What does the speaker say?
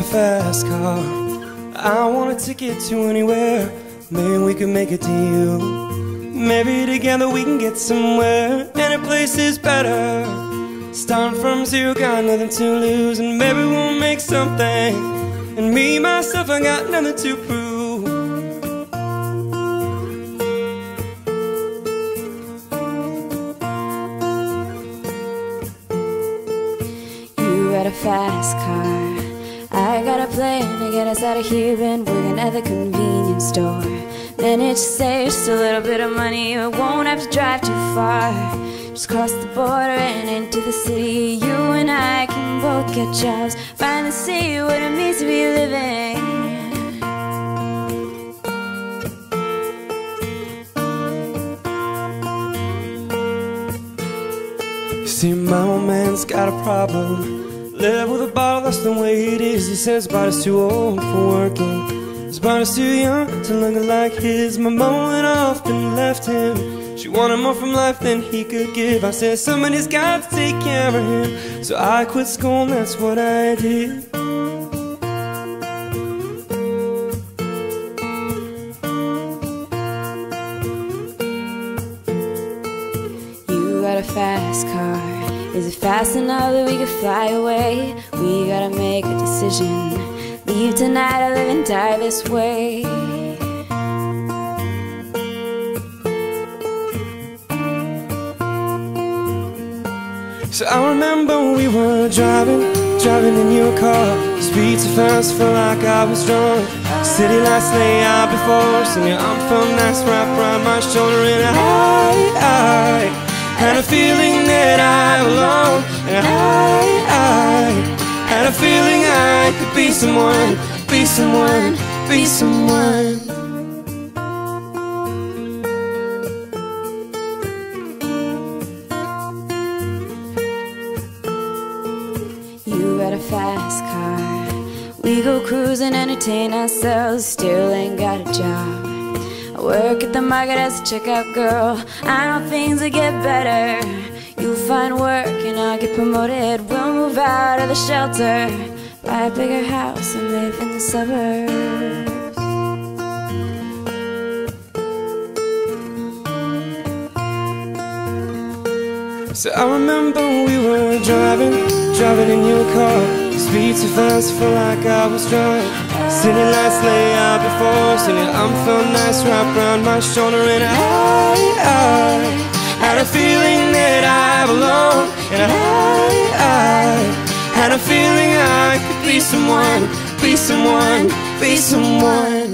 a fast car. I want a ticket to anywhere. Maybe we can make a deal. Maybe together we can get somewhere. Any place is better. Starting from zero, got nothing to lose. And maybe we'll make something. And me, myself, I got nothing to prove. You got a fast car, I got a plan to get us out of here. Been working at the convenience store. Managed to save just a little bit of money. You won't have to drive too far. Just cross the border and into the city. You and I can both get jobs. Finally see what it means to be living. See, my old man's got a problem. Live with a bottle, that's the way it is. He says his body's too old for working. His body's too young to look like his. My mom went off and left him. She wanted more from life than he could give. I said somebody's got to take care of him. So I quit school and that's what I did. You got a fast car. Is it fast enough that we could fly away? We gotta make a decision. Leave tonight or live and die this way. So I remember we were driving in your car. Speed so fast, felt like I was drunk. City lights lay out before us, and your arm felt nice wrapped around my shoulder. And I had a feeling that I belonged. And I had a feeling I could be someone, be someone, be someone. You got a fast car. We go cruising, entertain ourselves. Still ain't got a job. I work at the market as a checkout girl. I know things will get better. You'll find work and I'll get promoted. We'll move out of the shelter, buy a bigger house and live in the suburbs. So I remember we were driving in your car. Speed so fast, felt like I was drunk. City lights lay out before us, and your arm felt nice wrapped around my shoulder. And I had a feeling that I belonged. And I had a feeling I could be someone, be someone, be someone.